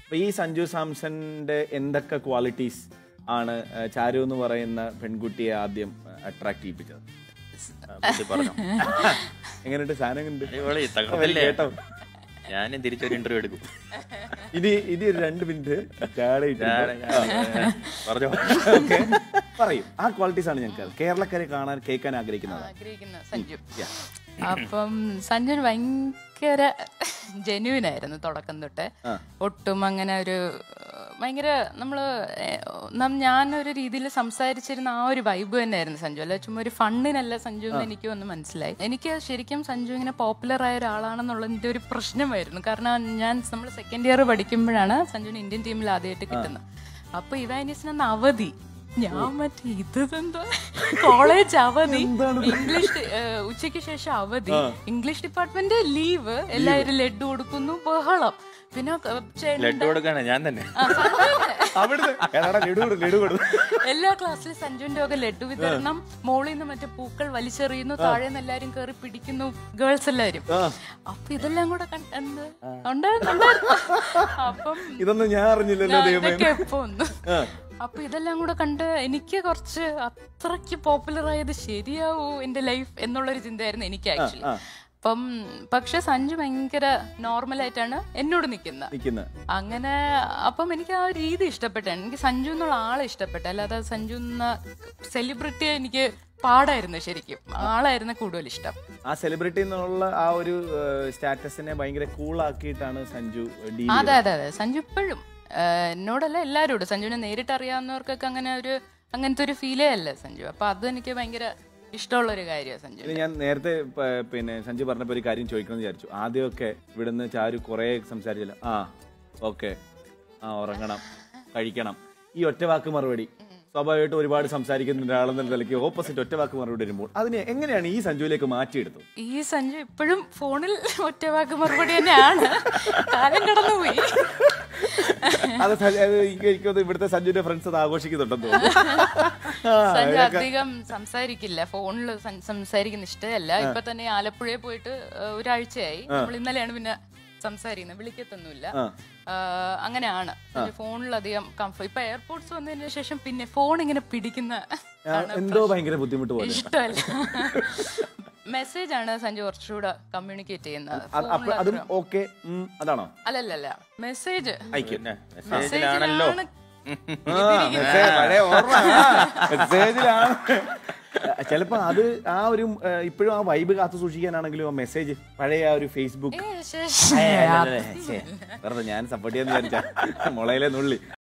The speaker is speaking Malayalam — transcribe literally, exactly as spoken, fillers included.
അപ്പൊ ഈ സഞ്ജു സാംസന്റെ എന്തൊക്കെ ക്വാളിറ്റീസ് ആണ് ചാരു എന്ന് പറയുന്ന പെൺകുട്ടിയെ ആദ്യം അട്രാക്ട് ചെയ്യിപ്പിച്ചത്? എങ്ങനെയുണ്ട് സാധനം? കേട്ടോ, ഞാനും തിരിച്ചൊരു ഇന്റർവ്യൂ എടുക്കും. ഇനി ഇനി ഒരു രണ്ട് മിനിറ്റ് പറഞ്ഞോ. പറയും. ആ ക്വാളിറ്റീസ് ആണ് ഞങ്ങൾക്ക് കേരളക്കാരെ കാണാൻ കേൾക്കാൻ ആഗ്രഹിക്കുന്നത്. സഞ്ജു അപ്പം സഞ്ജുന് ഭയങ്കര ജെന്യൂൻ ആയിരുന്നു തുടക്കം തൊട്ട്. ഒട്ടും അങ്ങനെ ഒരു ഭയങ്കര നമ്മള് ഞാനൊരു രീതിയിൽ സംസാരിച്ചിരുന്ന ആ ഒരു വൈബ് തന്നെയായിരുന്നു സഞ്ജു. അല്ല ചുമ്മാ ഒരു ഫണ്ണിനല്ല സഞ്ജു എന്ന് എനിക്ക് ഒന്ന് മനസ്സിലായി. എനിക്ക് ശരിക്കും സഞ്ജു ഇങ്ങനെ പോപ്പുലർ ആയ ഒരാളാണെന്നുള്ളതിന്റെ ഒരു പ്രശ്നമായിരുന്നു. കാരണം ഞാൻ നമ്മൾ സെക്കൻഡ് ഇയർ പഠിക്കുമ്പോഴാണ് സഞ്ജുവിന് ഇന്ത്യൻ ടീമിൽ ആദ്യമായിട്ട് കിട്ടുന്നത്. അപ്പൊ ഇവാനിസിന് അവധി, ഞാൻ മറ്റേ ഇതെന്താ കോളേജ് അവധി, ഇംഗ്ലീഷ് ഉച്ചയ്ക്ക് ശേഷം അവധി, ഇംഗ്ലീഷ് ഡിപ്പാർട്ട്മെന്റ് ലീവ്, എല്ലാവരും ലഡ്ഡു കൊടുക്കുന്നു, ബഹളം. പിന്നെ ഞാൻ തന്നെ എല്ലാ ക്ലാസ്സിലും സഞ്ജുവിന്റെ ഒക്കെ ലഡ്ഡു വിതരണം, മോളിൽ നിന്ന് മറ്റേ പൂക്കൾ വലിച്ചെറിയുന്നു, താഴെ നിന്ന് എല്ലാരും കയറി പിടിക്കുന്നു, ഗേൾസ് എല്ലാരും. അപ്പൊ ഇതെല്ലാം കൂടെ കണ്ട് അപ്പം ഇതൊന്നും ഞാൻ അറിഞ്ഞില്ലല്ലോ എപ്പോ ഒന്ന്. അപ്പൊ ഇതെല്ലാം കൂടെ കണ്ട് എനിക്ക് കുറച്ച് അത്രയ്ക്ക് പോപ്പുലർ ആയത് ശരിയാവൂ എന്റെ ലൈഫ് എന്നുള്ളൊരു ചിന്തയായിരുന്നു എനിക്ക് ആക്ച്വലി. അപ്പം പക്ഷെ സഞ്ജു ഭയങ്കര നോർമലായിട്ടാണ് എന്നോട് നിൽക്കുന്നത്. അങ്ങനെ അപ്പം എനിക്ക് ആ രീതി ഇഷ്ടപ്പെട്ടാണ്. എനിക്ക് സഞ്ജു എന്നുള്ള ആളെ ഇഷ്ടപ്പെട്ട, അല്ലാതെ സഞ്ജു എന്ന സെലിബ്രിറ്റിയെ എനിക്ക് പാടായിരുന്നു. ശരിക്കും ആളായിരുന്നു കൂടുതൽ ഇഷ്ടം. ആ സെലിബ്രിറ്റി എന്നുള്ള ആ ഒരു സ്റ്റാറ്റസിനെ ഭയങ്കര കൂളാക്കിയിട്ടാണ് സഞ്ജു. അതെ അതെ അതെ സഞ്ജു ഇപ്പോഴും എന്നോടല്ല എല്ലാവരോടും, സഞ്ജുവിനെ നേരിട്ട് അറിയാവുന്നവർക്കൊക്കെ അങ്ങനെ ഒരു അങ്ങനത്തെ ഒരു ഫീലേ അല്ല സഞ്ജു. അപ്പൊ അത് എനിക്ക് ഭയങ്കര ഇഷ്ടമുള്ള ഒരു കാര്യമാണ് സഞ്ജു. ഞാൻ നേരത്തെ പിന്നെ സഞ്ജു പറഞ്ഞപ്പോ ഒരു കാര്യം ചോദിക്കണം വിചാരിച്ചു. ആദ്യമൊക്കെ ഇവിടുന്ന് ചാരു കുറെ സംസാരിച്ചില്ല. ആ ഓക്കെ, ആ ഉറങ്ങണം, കഴിക്കണം, ഈ ഒറ്റ വാക്ക് മറുപടി. സ്വാഭാവികമായിട്ട് ഒരുപാട് സംസാരിക്കുന്ന ഒരാളെന്ന നിലയ്ക്ക് ഓപ്പോസിറ്റ് ഒറ്റ വാക്ക് മറുപടി വരുമ്പോൾ അതിനെ എങ്ങനെയാണ് ഈ സഞ്ജുവിലേക്ക് മാറ്റിയെടുത്തത്? ഈ സഞ്ജു ഇപ്പോഴും ഫോണിൽ ഒറ്റ വാക്ക് മറുപടി തന്നെയാണ്, കാലം കടന്നുപോയി. അത് എനിക്കത് ഇവിടുത്തെ സഞ്ജുവിന്റെ ഫ്രണ്ട്സ് അത് ആഘോഷിക്കുന്നുണ്ടെന്ന് തോന്നുന്നു. സഞ്ജു അധികം സംസാരിക്കില്ല, ഫോണിൽ സംസാരിക്കുന്ന ഇഷ്ടമല്ല. ഇപ്പൊ തന്നെ ആലപ്പുഴയിൽ പോയിട്ട് ഒരാഴ്ചയായി. നമ്മൾ ഇന്നലെയാണ് പിന്നെ സംസാരിക്കുന്നത്, വിളിക്കത്തൊന്നുമില്ല. അങ്ങനെയാണ് ഫോണിലധികം കംഫർട്ട്. ഇപ്പൊ എയർപോർട്ട്സ് വന്നതിന് ശേഷം പിന്നെ ഫോൺ ഇങ്ങനെ പിടിക്കുന്ന എന്തോ ഭയങ്കര ബുദ്ധിമുട്ട് പോലെ ഇഷ്ടമല്ല. മെസ്സേജ് ആണ് സഞ്ജു കുറച്ചുകൂടെ കമ്മ്യൂണിക്കേറ്റ് ചെയ്യുന്നത്. അതാണോ? അല്ലല്ല, മെസ്സേജ് മെസ്സേജിലാണല്ലോ. ചിലപ്പോ അത് ആ ഒരു ഇപ്പോഴും ആ വൈബ് കാത്തു സൂക്ഷിക്കാനാണെങ്കിലും ആ മെസ്സേജ് പഴയ ആ ഒരു ഫേസ്ബുക്ക് വെറുതെ ഞാൻ സപ്പോർട്ട് ചെയ്യാന്ന് വിചാരിച്ച മുളയിലെ നുള്ളി